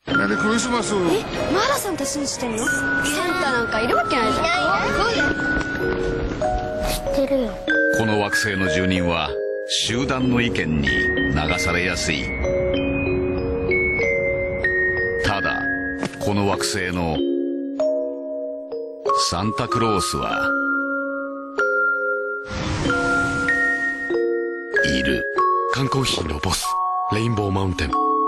なんでクリスマス？ マーラさんたちにしてんの？サンタなんかいるわけないじゃん。知ってるよ。 この惑星の住人は集団の意見に流されやすい。ただこの惑星のサンタクロースはいる。 缶コーヒーのボス、レインボーマウンテン。